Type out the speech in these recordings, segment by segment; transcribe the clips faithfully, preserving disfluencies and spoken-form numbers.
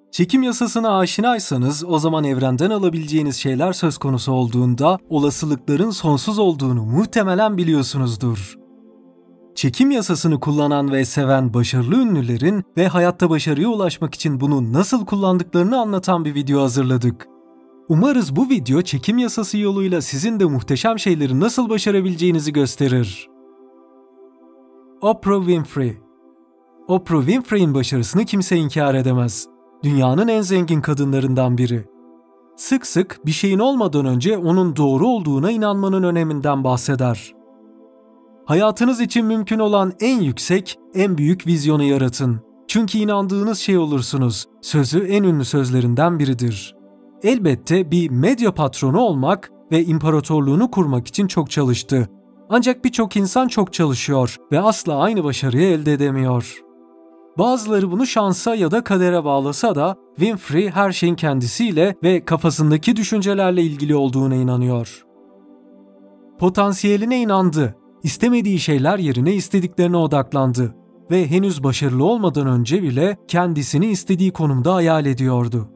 Çekim yasasına aşinaysanız o zaman evrenden alabileceğiniz şeyler söz konusu olduğunda olasılıkların sonsuz olduğunu muhtemelen biliyorsunuzdur. Çekim yasasını kullanan ve seven başarılı ünlülerin ve hayatta başarıya ulaşmak için bunu nasıl kullandıklarını anlatan bir video hazırladık. Umarız bu video çekim yasası yoluyla sizin de muhteşem şeyleri nasıl başarabileceğinizi gösterir. Oprah Winfrey. Oprah Winfrey'in başarısını kimse inkar edemez. Dünyanın en zengin kadınlarından biri. Sık sık bir şeyin olmadan önce onun doğru olduğuna inanmanın öneminden bahseder. Hayatınız için mümkün olan en yüksek, en büyük vizyonu yaratın. Çünkü inandığınız şey olursunuz. Sözü en ünlü sözlerinden biridir. Elbette bir medya patronu olmak ve imparatorluğunu kurmak için çok çalıştı. Ancak birçok insan çok çalışıyor ve asla aynı başarıyı elde edemiyor. Bazıları bunu şansa ya da kadere bağlasa da Winfrey her şeyin kendisiyle ve kafasındaki düşüncelerle ilgili olduğuna inanıyor. Potansiyeline inandı. İstemediği şeyler yerine istediklerine odaklandı ve henüz başarılı olmadan önce bile kendisini istediği konumda hayal ediyordu.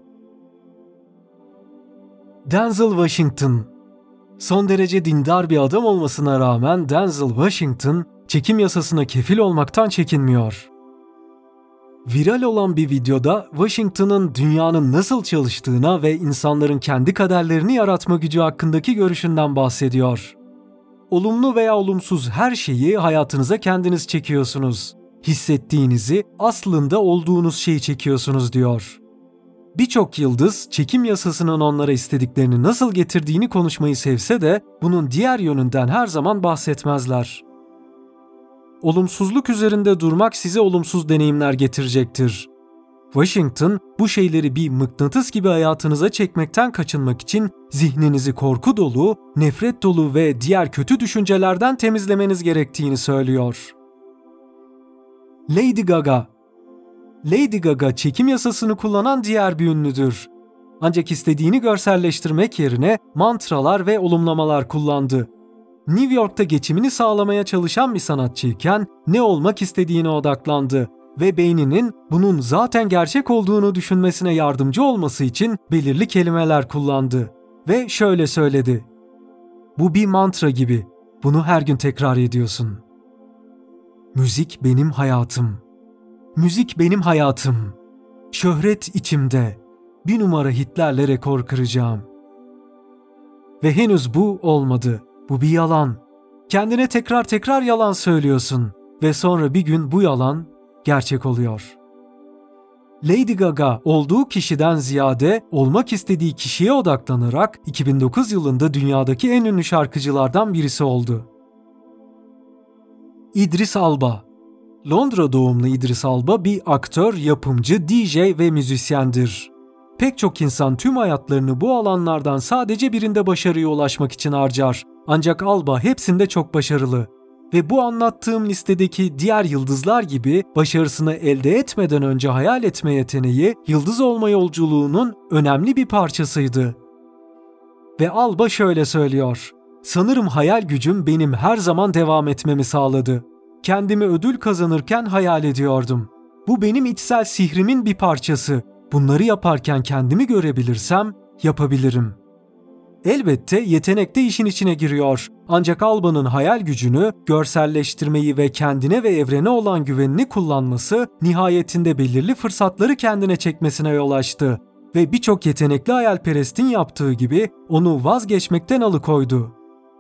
Denzel Washington. Son derece dindar bir adam olmasına rağmen Denzel Washington çekim yasasına kefil olmaktan çekinmiyor. Viral olan bir videoda Washington'ın dünyanın nasıl çalıştığına ve insanların kendi kaderlerini yaratma gücü hakkındaki görüşünden bahsediyor. Olumlu veya olumsuz her şeyi hayatınıza kendiniz çekiyorsunuz. Hissettiğinizi aslında olduğunuz şeyi çekiyorsunuz diyor. Birçok yıldız çekim yasasının onlara istediklerini nasıl getirdiğini konuşmayı sevse de bunun diğer yönünden her zaman bahsetmezler. Olumsuzluk üzerinde durmak size olumsuz deneyimler getirecektir. Washington bu şeyleri bir mıknatıs gibi hayatınıza çekmekten kaçınmak için zihninizi korku dolu, nefret dolu ve diğer kötü düşüncelerden temizlemeniz gerektiğini söylüyor. Lady Gaga. Lady Gaga çekim yasasını kullanan diğer bir ünlüdür. Ancak istediğini görselleştirmek yerine mantralar ve olumlamalar kullandı. New York'ta geçimini sağlamaya çalışan bir sanatçıyken ne olmak istediğine odaklandı ve beyninin bunun zaten gerçek olduğunu düşünmesine yardımcı olması için belirli kelimeler kullandı ve şöyle söyledi: "Bu bir mantra gibi. Bunu her gün tekrar ediyorsun. Müzik benim hayatım. Müzik benim hayatım. Şöhret içimde. Bir numara hitlerle rekor kıracağım." Ve henüz bu olmadı. Bu bir yalan. Kendine tekrar tekrar yalan söylüyorsun ve sonra bir gün bu yalan gerçek oluyor. Lady Gaga olduğu kişiden ziyade olmak istediği kişiye odaklanarak iki bin dokuz yılında dünyadaki en ünlü şarkıcılardan birisi oldu. İdris Alba. Londra doğumlu İdris Alba bir aktör, yapımcı, D J ve müzisyendir. Pek çok insan tüm hayatlarını bu alanlardan sadece birinde başarıya ulaşmak için harcar. Ancak Alba hepsinde çok başarılı. Ve bu anlattığım listedeki diğer yıldızlar gibi başarısını elde etmeden önce hayal etme yeteneği yıldız olma yolculuğunun önemli bir parçasıydı. Ve Alba şöyle söylüyor: "Sanırım hayal gücüm benim her zaman devam etmemi sağladı. Kendimi ödül kazanırken hayal ediyordum. Bu benim içsel sihrimin bir parçası. Bunları yaparken kendimi görebilirsem yapabilirim." Elbette yetenek de işin içine giriyor. Ancak Alba'nın hayal gücünü, görselleştirmeyi ve kendine ve evrene olan güvenini kullanması nihayetinde belirli fırsatları kendine çekmesine yol açtı. Ve birçok yetenekli hayalperestin yaptığı gibi onu vazgeçmekten alıkoydu.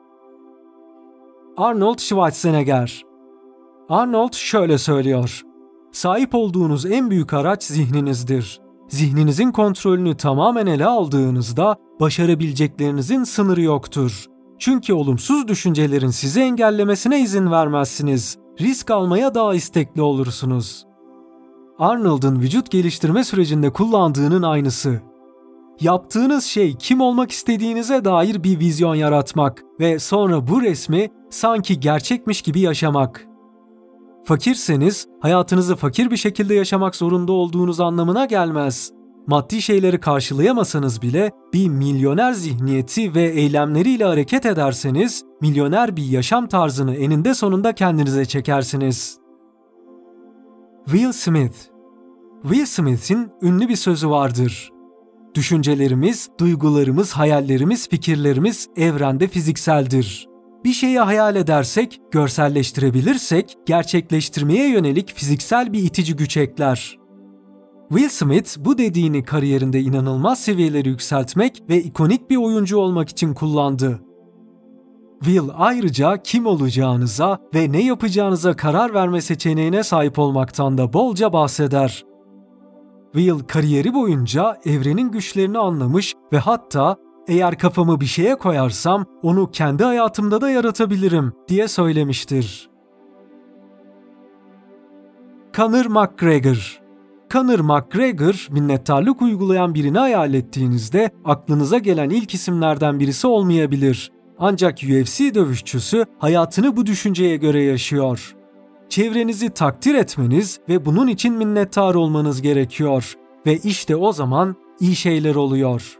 Arnold Schwarzenegger. Arnold şöyle söylüyor: "Sahip olduğunuz en büyük araç zihninizdir. Zihninizin kontrolünü tamamen ele aldığınızda başarabileceklerinizin sınırı yoktur. Çünkü olumsuz düşüncelerin sizi engellemesine izin vermezsiniz. Risk almaya daha istekli olursunuz." Arnold'un vücut geliştirme sürecinde kullandığının aynısı. Yaptığınız şey kim olmak istediğinize dair bir vizyon yaratmak ve sonra bu resmi sanki gerçekmiş gibi yaşamak. Fakirseniz hayatınızı fakir bir şekilde yaşamak zorunda olduğunuz anlamına gelmez. Maddi şeyleri karşılayamasanız bile bir milyoner zihniyeti ve eylemleriyle hareket ederseniz milyoner bir yaşam tarzını eninde sonunda kendinize çekersiniz. Will Smith. Will Smith'in ünlü bir sözü vardır. Düşüncelerimiz, duygularımız, hayallerimiz, fikirlerimiz evrende fizikseldir. Bir şeyi hayal edersek, görselleştirebilirsek, gerçekleştirmeye yönelik fiziksel bir itici güç ekler. Will Smith bu dediğini kariyerinde inanılmaz seviyeleri yükseltmek ve ikonik bir oyuncu olmak için kullandı. Will ayrıca kim olacağınıza ve ne yapacağınıza karar verme seçeneğine sahip olmaktan da bolca bahseder. Will kariyeri boyunca evrenin güçlerini anlamış ve hatta eğer kafamı bir şeye koyarsam onu kendi hayatımda da yaratabilirim diye söylemiştir. Conor McGregor. Conor McGregor, minnettarlık uygulayan birini hayal ettiğinizde aklınıza gelen ilk isimlerden birisi olmayabilir. Ancak U F C dövüşçüsü hayatını bu düşünceye göre yaşıyor. Çevrenizi takdir etmeniz ve bunun için minnettar olmanız gerekiyor. Ve işte o zaman iyi şeyler oluyor.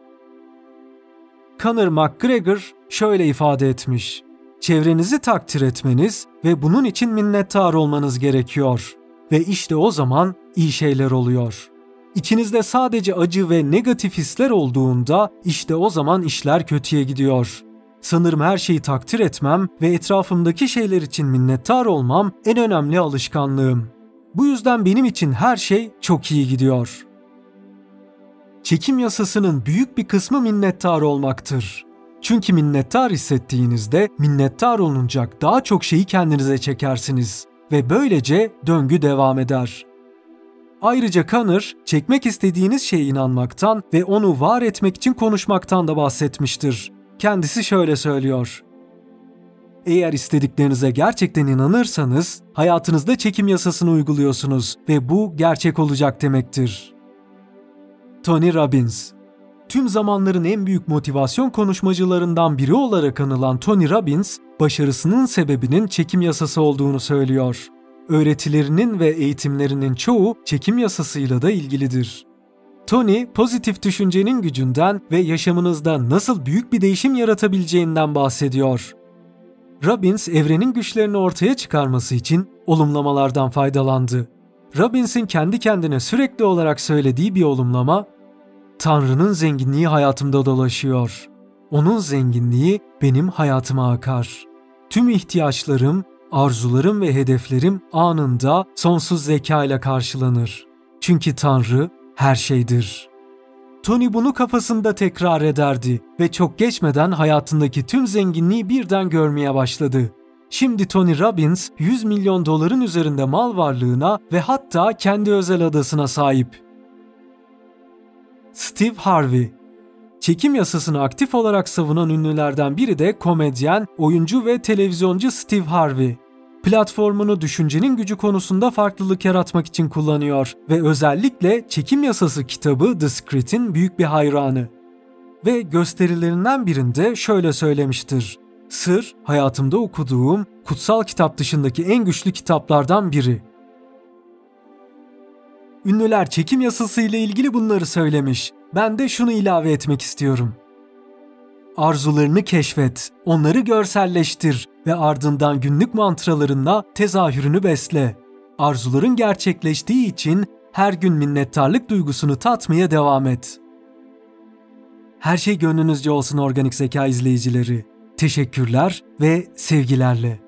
Conor McGregor şöyle ifade etmiş: çevrenizi takdir etmeniz ve bunun için minnettar olmanız gerekiyor. Ve işte o zaman iyi şeyler oluyor. İçinizde sadece acı ve negatif hisler olduğunda işte o zaman işler kötüye gidiyor. Sanırım her şeyi takdir etmem ve etrafımdaki şeyler için minnettar olmam en önemli alışkanlığım. Bu yüzden benim için her şey çok iyi gidiyor. Çekim yasasının büyük bir kısmı minnettar olmaktır. Çünkü minnettar hissettiğinizde minnettar olunacak daha çok şeyi kendinize çekersiniz ve böylece döngü devam eder. Ayrıca Conor, çekmek istediğiniz şeye inanmaktan ve onu var etmek için konuşmaktan da bahsetmiştir. Kendisi şöyle söylüyor: eğer istediklerinize gerçekten inanırsanız, hayatınızda çekim yasasını uyguluyorsunuz ve bu gerçek olacak demektir. Tony Robbins. Tüm zamanların en büyük motivasyon konuşmacılarından biri olarak anılan Tony Robbins, başarısının sebebinin çekim yasası olduğunu söylüyor. Öğretilerinin ve eğitimlerinin çoğu çekim yasasıyla da ilgilidir. Tony, pozitif düşüncenin gücünden ve yaşamınızda nasıl büyük bir değişim yaratabileceğinden bahsediyor. Robbins, evrenin güçlerini ortaya çıkarması için olumlamalardan faydalandı. Robbins'in kendi kendine sürekli olarak söylediği bir olumlama, "Tanrı'nın zenginliği hayatımda dolaşıyor. Onun zenginliği benim hayatıma akar. Tüm ihtiyaçlarım, arzularım ve hedeflerim anında sonsuz zeka ile karşılanır. Çünkü Tanrı her şeydir." Tony bunu kafasında tekrar ederdi ve çok geçmeden hayatındaki tüm zenginliği birden görmeye başladı. Şimdi Tony Robbins yüz milyon doların üzerinde mal varlığına ve hatta kendi özel adasına sahip. Steve Harvey. Çekim yasasını aktif olarak savunan ünlülerden biri de komedyen, oyuncu ve televizyoncu Steve Harvey. Platformunu düşüncenin gücü konusunda farklılık yaratmak için kullanıyor ve özellikle Çekim Yasası kitabı The Secret'in büyük bir hayranı. Ve gösterilerinden birinde şöyle söylemiştir: "Sır, hayatımda okuduğum kutsal kitap dışındaki en güçlü kitaplardan biri." Ünlüler çekim yasası ile ilgili bunları söylemiş. Ben de şunu ilave etmek istiyorum. Arzularını keşfet, onları görselleştir ve ardından günlük mantralarınla tezahürünü besle. Arzuların gerçekleştiği için her gün minnettarlık duygusunu tatmaya devam et. Her şey gönlünüzce olsun organik zeka izleyicileri. Teşekkürler ve sevgilerle.